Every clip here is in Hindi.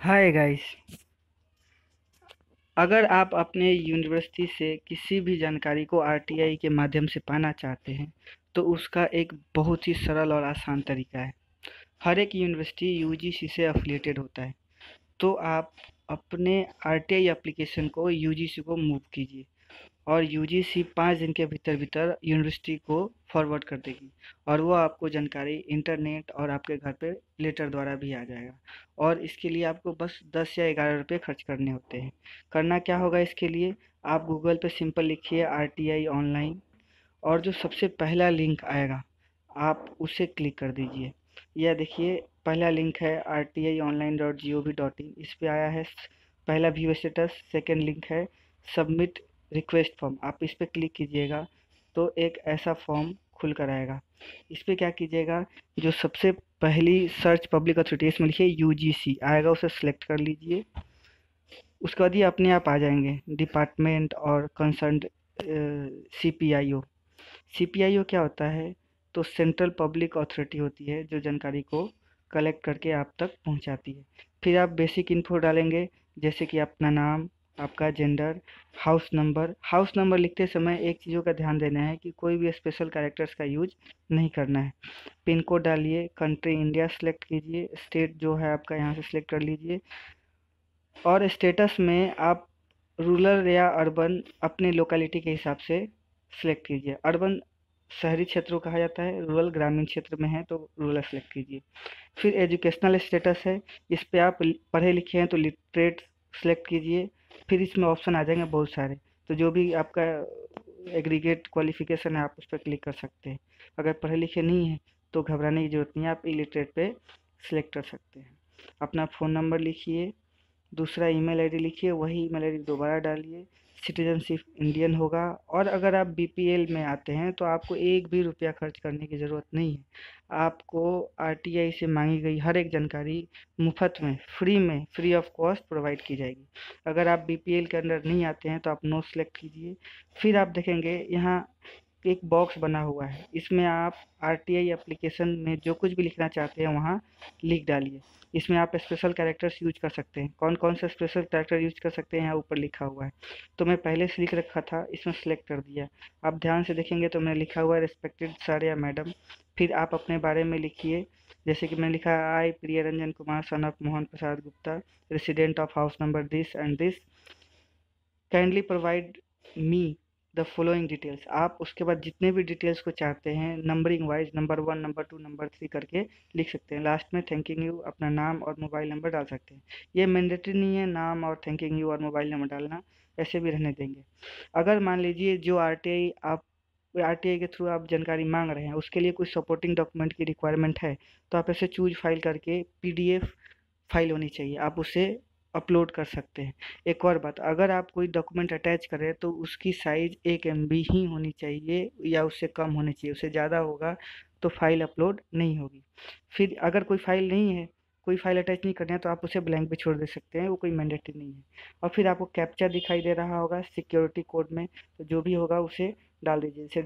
Hi guys. अगर आप अपने यूनिवर्सिटी से किसी भी जानकारी को आरटीआई के माध्यम से पाना चाहते हैं तो उसका एक बहुत ही सरल और आसान तरीका है। हर एक यूनिवर्सिटी यूजीसी से एफिलिएटेड होता है, तो आप अपने आरटीआई एप्लीकेशन को यूजीसी को मूव कीजिए और यूजीसी 5 दिन के भीतर भीतर यूनिवर्सिटी को फॉरवर्ड कर देगी और वो आपको जानकारी इंटरनेट और आपके घर पे लेटर द्वारा भी आ जाएगा। और इसके लिए आपको बस 10 या 11 रुपये खर्च करने होते हैं। करना क्या होगा इसके लिए, आप गूगल पे सिंपल लिखिए आरटीआई ऑनलाइन और जो सबसे पहला लिंक आएगा आप उसे क्लिक कर दीजिए। यह देखिए, पहला लिंक है rti online.gov.in, इस पे आया है पहला व्यू स्टेटस। सेकंड लिंक है सबमिट रिक्वेस्ट फॉर्म, आप इस पे क्लिक कीजिएगा तो एक ऐसा फॉर्म खुल कर आएगा। इस पे क्या कीजिएगा, जो सबसे पहली सर्च पब्लिक अथॉरिटी इसमें लिखिए यूजीसी आएगा, उसे सेलेक्ट कर लीजिए। उसके बाद ये अपने आप आ जाएंगे डिपार्टमेंट और कंसर्न सीपीआईओ। सीपीआईओ क्या होता है, तो सेंट्रल पब्लिक अथॉरिटी होती है जो जानकारी को कलेक्ट करके आप तक पहुंचाती है। फिर आप बेसिक इन्फो डालेंगे, जैसे कि अपना नाम, आपका जेंडर, हाउस नंबर लिखते समय एक चीज़ों का ध्यान देना है कि कोई भी स्पेशल कैरेक्टर्स का यूज नहीं करना है। पिन कोड डालिए, कंट्री इंडिया सेलेक्ट कीजिए, स्टेट जो है आपका यहाँ से सिलेक्ट कर लीजिए और स्टेटस में आप रूरल या अर्बन अपने लोकेलिटी के हिसाब से सिलेक्ट कीजिए। अर्बन शहरी क्षेत्र को कहा जाता है, रूरल ग्रामीण क्षेत्र में है तो रूरल सेलेक्ट कीजिए। फिर एजुकेशनल स्टेटस है, इस पे आप पढ़े लिखे हैं तो लिटरेट सेलेक्ट कीजिए। फिर इसमें ऑप्शन आ जाएंगे बहुत सारे, तो जो भी आपका एग्रीगेट क्वालिफिकेशन है आप उस पर क्लिक कर सकते हैं। अगर पढ़े लिखे नहीं हैं तो घबराने की ज़रूरत नहीं है, आप इलिटरेट पे सिलेक्ट कर सकते हैं। अपना फ़ोन नंबर लिखिए, दूसरा ईमेल आईडी लिखिए, वही ईमेल आईडी दोबारा डालिए। सिटीजनशिप इंडियन होगा और अगर आप बीपीएल में आते हैं तो आपको एक भी रुपया खर्च करने की ज़रूरत नहीं है। आपको आरटीआई से मांगी गई हर एक जानकारी मुफ्त में, फ्री ऑफ कॉस्ट प्रोवाइड की जाएगी। अगर आप बीपीएल के अंदर नहीं आते हैं तो आप नो सेलेक्ट कीजिए। फिर आप देखेंगे यहाँ एक बॉक्स बना हुआ है, इसमें आप आरटीआई एप्लीकेशन में जो कुछ भी लिखना चाहते हैं वहाँ लिख डालिए। इसमें आप स्पेशल कैरेक्टर्स यूज कर सकते हैं। कौन कौन से स्पेशल कैरेक्टर यूज कर सकते हैं यहाँ ऊपर लिखा हुआ है, तो मैं पहले से लिख रखा था, इसमें सेलेक्ट कर दिया। आप ध्यान से देखेंगे तो मैंने लिखा हुआ है रिस्पेक्टेड सर या मैडम। फिर आप अपने बारे में लिखिए, जैसे कि मैंने लिखा है I Priya Ranjan Kumar son of Mohan Prasad Gupta, resident of house number this and this, kindly provide me the following details. आप उसके बाद जितने भी डिटेल्स को चाहते हैं numbering wise, number 1, number 2, number 3 करके लिख सकते हैं। लास्ट में थैंकिंग यू अपना नाम और मोबाइल नंबर डाल सकते हैं। ये मैंडेटरी नहीं है नाम और थैंकिंग यू और मोबाइल नंबर डालना, ऐसे भी रहने देंगे। अगर मान लीजिए जो आरटीआई के थ्रू आप जानकारी मांग रहे हैं उसके लिए कुछ सपोर्टिंग डॉक्यूमेंट की रिक्वायरमेंट है, तो आप ऐसे चूज फाइल करके पीडीएफ फाइल होनी चाहिए, आप उसे अपलोड कर सकते हैं। एक और बात, अगर आप कोई डॉक्यूमेंट अटैच करें तो उसकी साइज़ 1 MB ही होनी चाहिए या उससे कम होनी चाहिए, उससे ज़्यादा होगा तो फाइल अपलोड नहीं होगी। फिर अगर कोई फाइल नहीं है, कोई फाइल अटैच नहीं करना है तो आप उसे ब्लैंक भी छोड़ दे सकते हैं, वो कोई मैंडेटरी नहीं है। और फिर आपको कैप्चा दिखाई दे रहा होगा सिक्योरिटी कोड में, तो जो भी होगा उसे डाल दीजिए, जैसे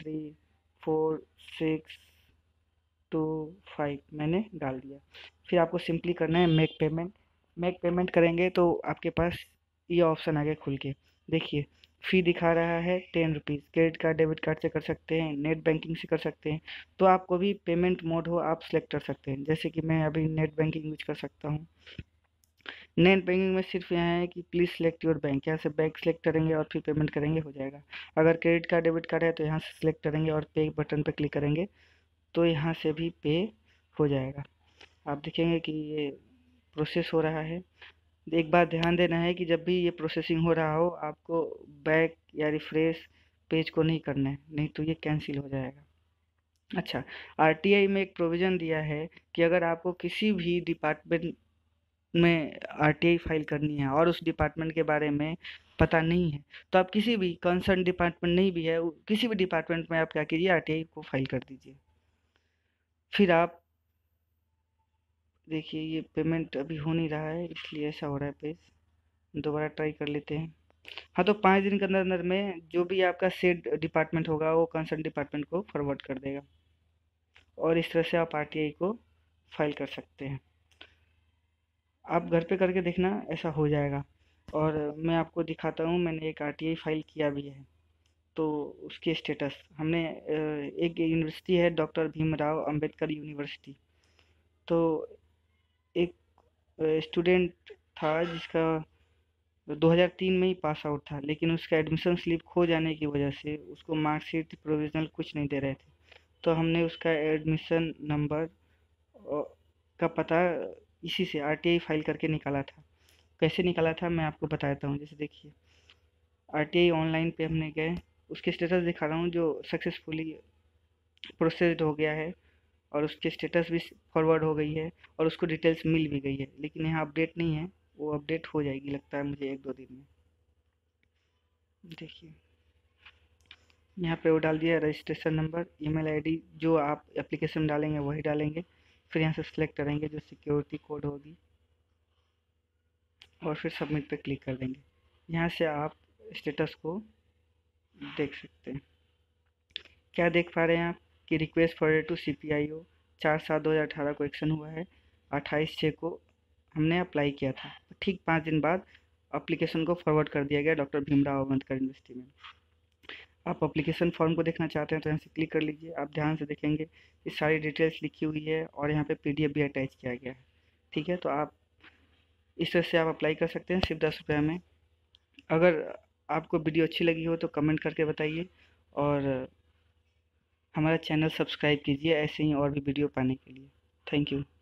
334625 मैंने डाल दिया। फिर आपको सिंपली करना है मेक पेमेंट। मेक पेमेंट करेंगे तो आपके पास ये ऑप्शन आ गया खुल के, देखिए फ़ी दिखा रहा है 10 rupees. Credit card debit card से कर सकते हैं, नेट बैंकिंग से कर सकते हैं, तो आपको भी पेमेंट मोड हो आप सेलेक्ट कर सकते हैं। जैसे कि मैं अभी नेट बैंकिंग यूज कर सकता हूँ। नेट बैंकिंग में सिर्फ यहाँ है कि प्लीज़ सेलेक्ट योर बैंक, यहाँ से बैंक सेलेक्ट करेंगे और फिर पेमेंट करेंगे, हो जाएगा। अगर क्रेडिट कार्ड डेबिट कार्ड है तो यहाँ से सिलेक्ट करेंगे और पे बटन पर क्लिक करेंगे तो यहाँ से भी पे हो जाएगा। आप देखेंगे कि ये प्रोसेस हो रहा है। एक बात ध्यान देना है कि जब भी ये प्रोसेसिंग हो रहा हो आपको बैक या रिफ्रेश पेज को नहीं करना है, नहीं तो ये कैंसिल हो जाएगा। अच्छा, आरटीआई में एक प्रोविज़न दिया है कि अगर आपको किसी भी डिपार्टमेंट में आरटीआई फाइल करनी है और उस डिपार्टमेंट के बारे में पता नहीं है तो आप किसी भी कंसर्न डिपार्टमेंट नहीं भी है किसी भी डिपार्टमेंट में आप क्या कीजिए आरटीआई को फाइल कर दीजिए। फिर आप देखिए ये पेमेंट अभी हो नहीं रहा है इसलिए ऐसा हो रहा है पेज, दोबारा ट्राई कर लेते हैं। हाँ, तो 5 दिन के अंदर अंदर में जो भी आपका सेड डिपार्टमेंट होगा वो कंसर्न डिपार्टमेंट को फॉरवर्ड कर देगा और इस तरह से आप आरटीआई को फाइल कर सकते हैं। आप घर पे करके देखना, ऐसा हो जाएगा। और मैं आपको दिखाता हूँ, मैंने एक आरटीआई फाइल किया भी है। तो उसकी स्टेटस हमने एक यूनिवर्सिटी है डॉक्टर भीमराव अंबेडकर यूनिवर्सिटी। तो एक स्टूडेंट था जिसका 2003 में ही पास आउट था, लेकिन उसका एडमिशन स्लिप खो जाने की वजह से उसको मार्कशीट प्रोविजनल कुछ नहीं दे रहे थे। तो हमने उसका एडमिशन नंबर का पता इसी से आरटीआई फाइल करके निकाला था। कैसे निकाला था मैं आपको बताता हूँ। जैसे देखिए, आरटीआई ऑनलाइन पे हमने गए, उसके स्टेटस दिखा रहा हूँ जो सक्सेसफुली प्रोसेस्ड हो गया है, और उसकी स्टेटस भी फॉरवर्ड हो गई है, और उसको डिटेल्स मिल भी गई है, लेकिन यहाँ अपडेट नहीं है। वो अपडेट हो जाएगी लगता है मुझे 1-2 दिन में। देखिए, यहाँ पे वो डाल दिया रजिस्ट्रेशन नंबर, ईमेल आईडी, जो आप एप्लीकेशन में डालेंगे वही डालेंगे। फिर यहाँ से सिलेक्ट करेंगे जो सिक्योरिटी कोड होगी, और फिर सबमिट पे क्लिक कर देंगे। यहाँ से आप स्टेटस को देख सकते हैं। क्या देख पा रहे हैं आप कि रिक्वेस्ट फॉरवर्ड टू सीपीआईओ 4/7/2018 को एक्शन हुआ है। 28/6 को हमने अप्लाई किया था। ठीक 5 दिन बाद एप्लीकेशन को फॉरवर्ड कर दिया गया डॉक्टर भीमराव अम्बेडकर यूनिवर्सिटी में। आप एप्लीकेशन फॉर्म को देखना चाहते हैं तो यहाँ से क्लिक कर लीजिए। आप ध्यान से देखेंगे कि सारी डिटेल्स लिखी हुई है, और यहाँ पे पीडीएफ भी अटैच किया गया है। ठीक है, तो आप इस तरह से आप अप्लाई कर सकते हैं सिर्फ 10 रुपये में। अगर आपको वीडियो अच्छी लगी हो तो कमेंट करके बताइए, और हमारा चैनल सब्सक्राइब कीजिए ऐसे ही और भी वीडियो पाने के लिए। Thank you.